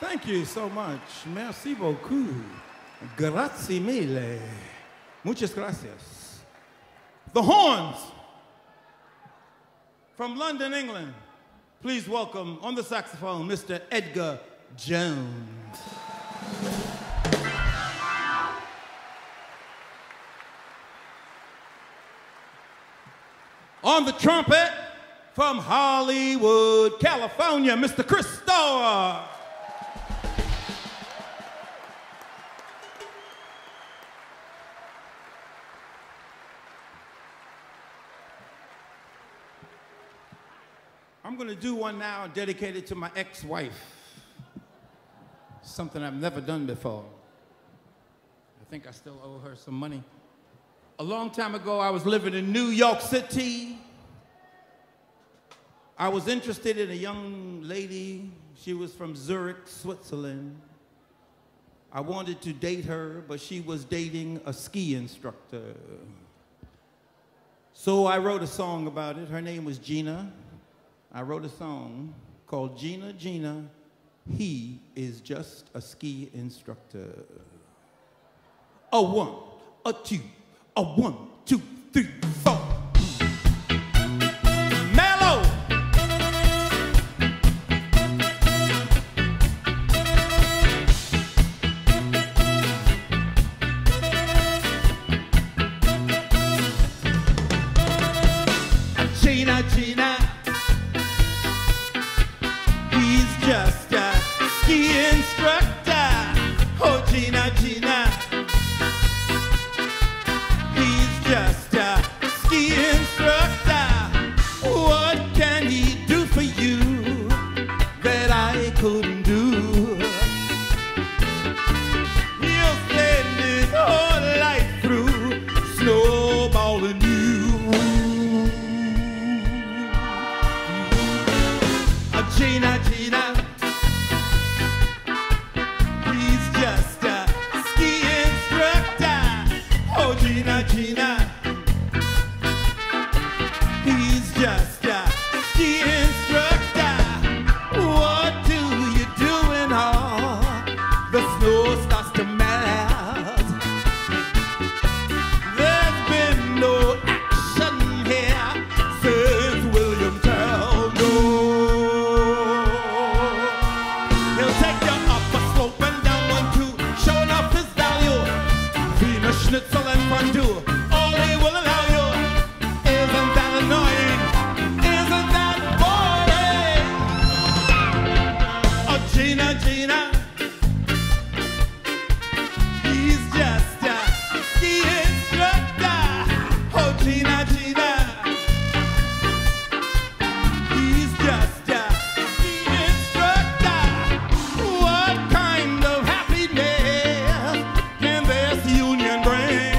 Thank you so much. Merci beaucoup. Grazie mille. Muchas gracias. The horns from London, England. Please welcome on the saxophone, Mr. Edgar Jones. On the trumpet from Hollywood, California, Mr. Chris Storr. I'm going to do one now dedicated to my ex-wife. Something I've never done before. I think I still owe her some money. A long time ago, I was living in New York City. I was interested in a young lady. She was from Zurich, Switzerland. I wanted to date her, but she was dating a ski instructor. So I wrote a song about it. Her name was Gina. I wrote a song called Gina Gina, He is Just a Ski Instructor. A one, a two, a 1, 2, 3, 4. Mellow. Gina Gina. Just a ski instructor. Oh, Gina, Gina. He's just a ski instructor. What can he do for you that I couldn't do? He'll spend his whole life through snowballing you. Gina, Gina. Gina, Gina, he's just a ski instructor. What do you do when all the snow starts to melt? There's been no action here since William Tell. No, he'll take you up a slope and down one too, showing off his value. Venus Schnitzel and fondue, all he will allow you. Isn't that annoying? Isn't that boring? Oh, Gina, Gina, he's just a ski instructor. Oh, Gina, Gina, he's just a ski instructor. What kind of happiness can this union bring?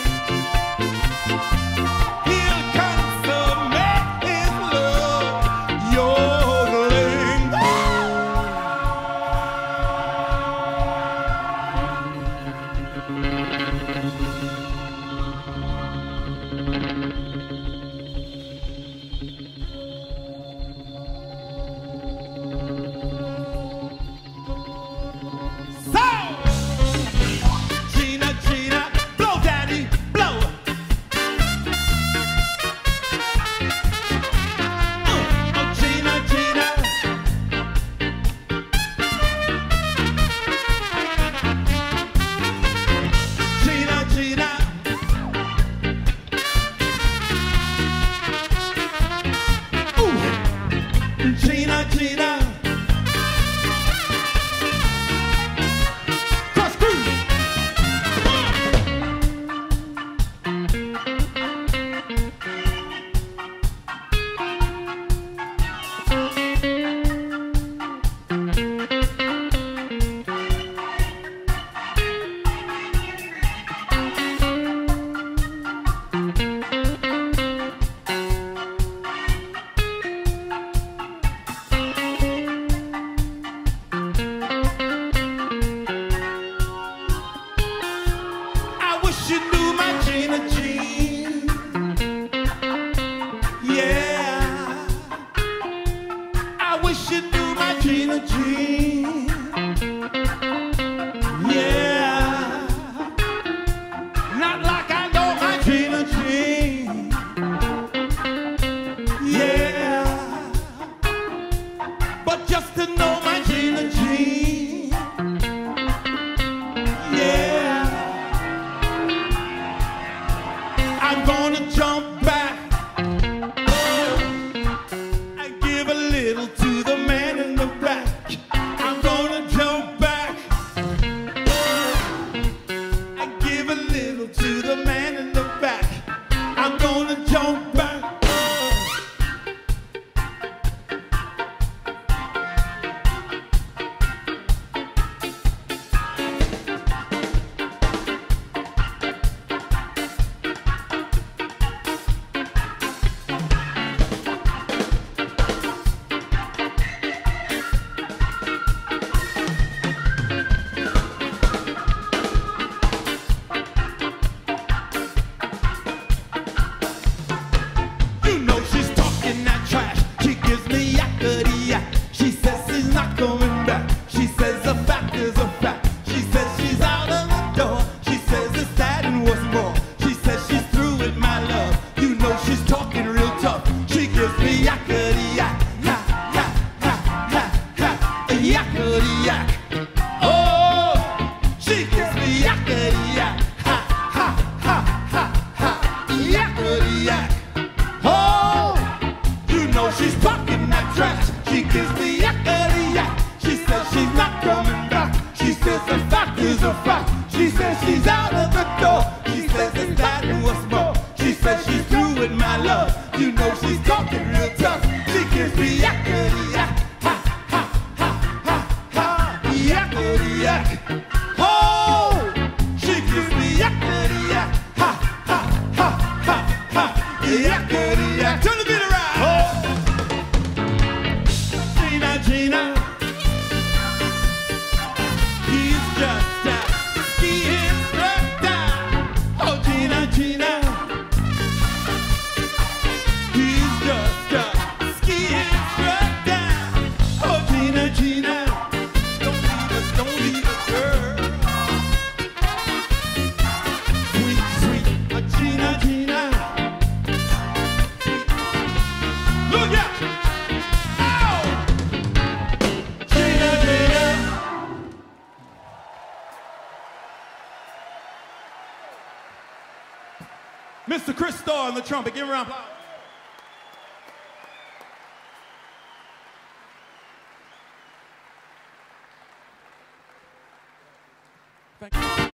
Gina, Gina. Cross cruise. Gina Gina. out of the door. She says it's that and what's more. She says she's through with my love. You know she's talking real tough. She gives me yakety yak, ha ha ha ha ha, yakety yak. Oh, she gives me yakety yak, ha ha ha ha ha, yakety yak. Turn the beat around. Oh, Gina Gina, he's just a ski instructor. Oh, Gina Gina. He's just a ski instructor. Oh, Gina, Gina, don't leave us, girl. Sweet, sweet, Gina, Gina. Look out! Ow! Gina, Gina. Mr. Chris Storr on the trumpet. Give him a round of applause. Thank you.